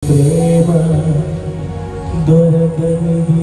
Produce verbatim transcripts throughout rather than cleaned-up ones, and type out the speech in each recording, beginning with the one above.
ప్రేమ దొరకనిది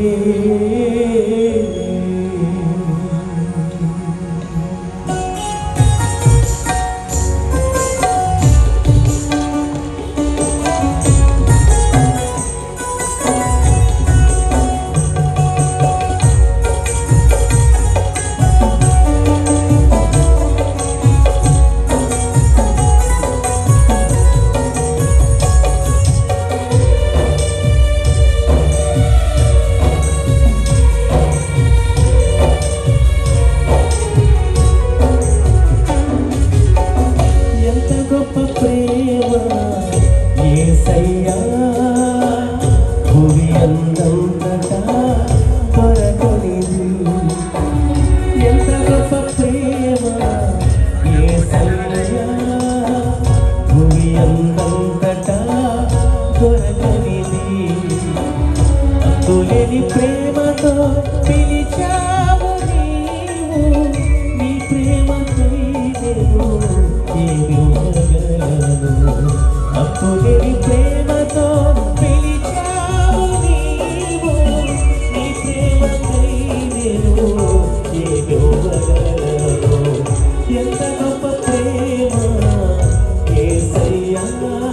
ప్రేమతో పిలిచావు నీవు నీ ప్రేమకై నేను ఏడుగలను అప్పులేని ప్రేమతో పిలిచావు నీవు నీ ప్రేమకై నేను ఏడుగలను ఎంత గొప్ప ప్రేమ యేసయ్యా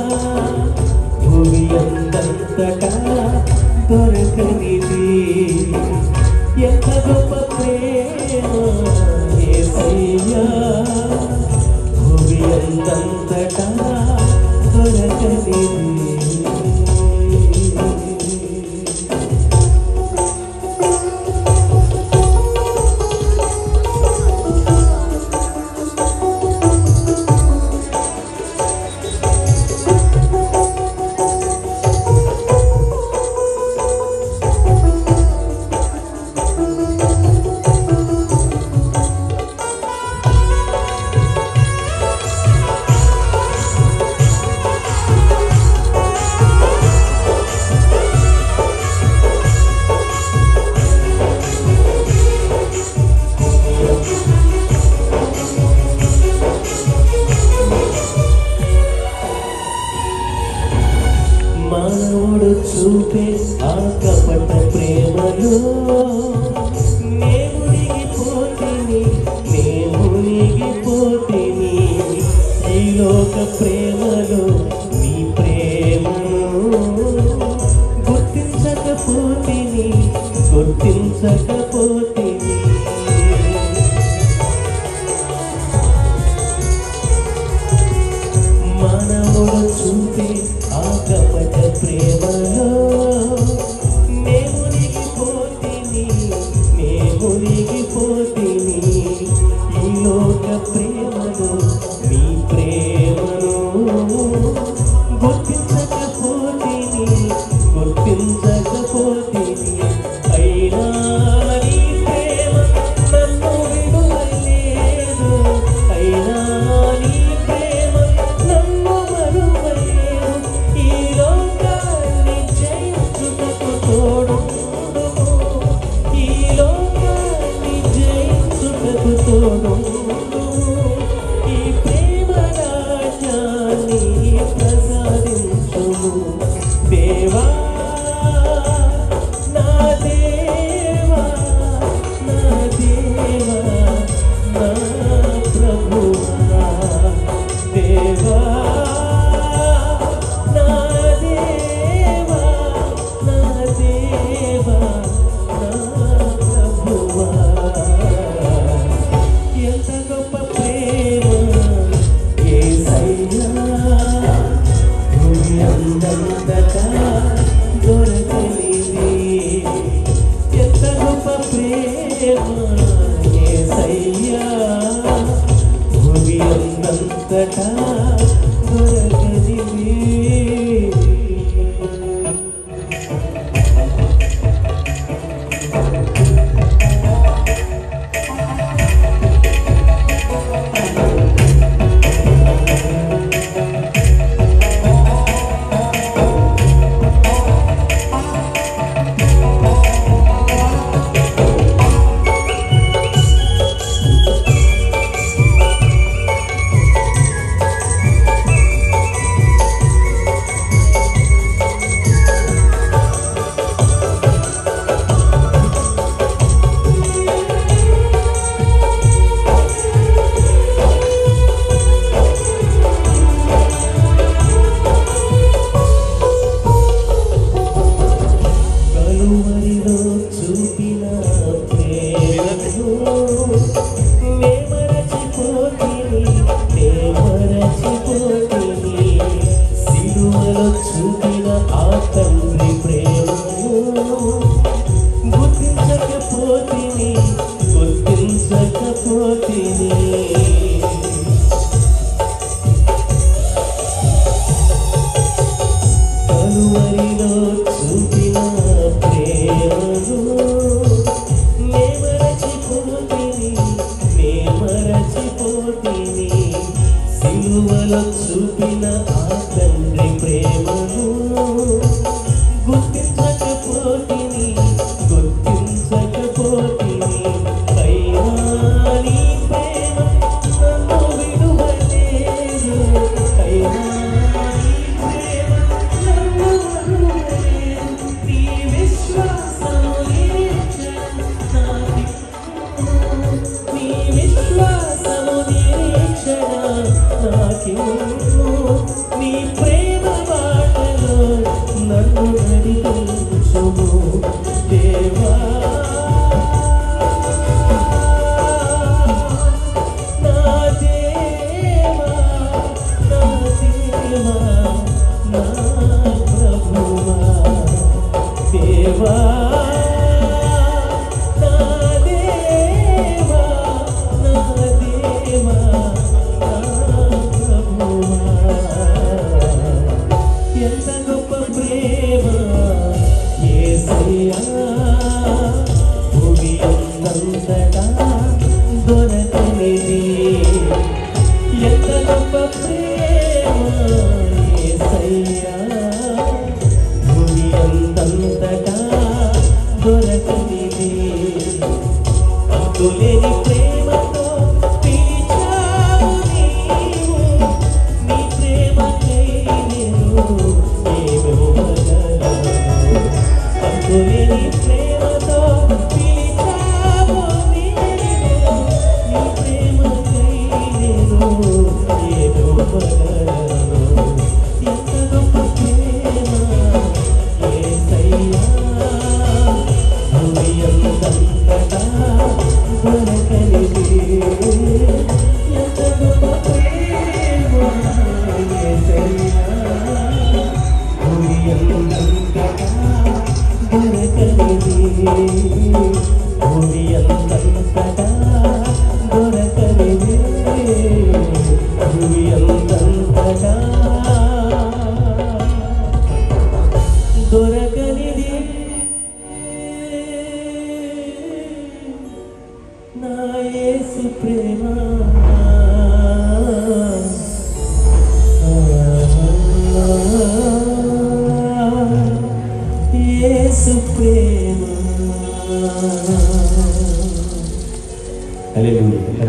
భూమి అంతటా దొరకనిది ఎంత గొప్ప ప్రేమ యేసయ్యా భూమి అంతటా దొరకనిది మానవుడు చూపే ఆ కపట ప్రేమలో నే మునిగిపోతిని నే మునిగిపోతిని ఈ లోక ప్రేమలో నీ ప్రేమను గుర్తించకపోతిని గుర్తించకపోతిని మానవుడు చూపే ఆ కపట ప్రేమలో నే మునిగిపోతిని నే మునిగిపోతిని ఈ లోక ప్రేమలో నీ ప్రేమను గుర్తించకపోతిని గుర్తించకపోతిని అయినా నీ ప్రేమ నన్ను విడువలేదు అయినా నీ ప్రేమ నన్ను మరువలేదు ఈ లోకాన్ని జయించుటకు తోడుండుము ఈ లోకాన్ని జయించుటకు తోడుండుము ఈ ప్రేమ రాజ్యాన్ని ప్రసాదించుము దేవా నా దేవా నా దేవా నా ప్రభువా దేవా నా దేవా నా దేవా నా ప్రభువా ఎంత గొప్ప ప్రేమ యేసయ్యా భూమి అంతటా దొరకనిది ఎంత గొప్ప ప్రేమ యేసయ్యా భూమి అంతటా దొరకనిది చూపిన ఆ తండ్రి ప్రేమను గుర్తించకపోతిని గుర్తించకపోతిని కలువరిలో చూపిన ప్రేమను నే మరచిపోతిని నే మరచిపోతిని సిలువలో చూపిన ఆ తండ్రి ప్రేమను గుర్తించకపోతిని గుర్తించకపోతిని అయినా నీ ప్రేమ నన్ను విడువలేదు అయినా నీ ప్రేమ నన్ను వదలలేదు నీ విశ్వాసము నిరీక్షణ నాకిమ్ము నీ విశ్వాసము నిరీక్షణ నాకిమ్ము నీ ప్రేమ బాటలో నన్ను నడిపించుము దేవా నా దేవా నా దేవా నా ప్రభువా దేవా నా దేవా నా దేవా నా ప్రభువా ఎంత గొప్ప ప్రేమ యేసయ్యా భూమి అందంతటా దొరకనిది ఎంత గొప్ప ప్రేమ యేసయ్యా భూమి అందంతటా దొరకనిది అంతులేని ప్రేమతో పిలిచావు నీవు నీ ప్రేమకై నేను ఏమివ్వగలను అంతులేని ప్రేమతో పిలిచావు నీవు నీ ప్రేమకై నేను ఏమివ్వగలను ఎంత గొప్ప ప్రేమ యేసయ్యా భూమి అందంతటా దొరకనిది ఎంత గొప్ప ప్రేమ యేసయ్యా భూమి అందంతటా దొరకనిది భూమి అందంతటా దొరకనిది భూమి అందంతటా దొరకనిది నా యేసు ప్రేమ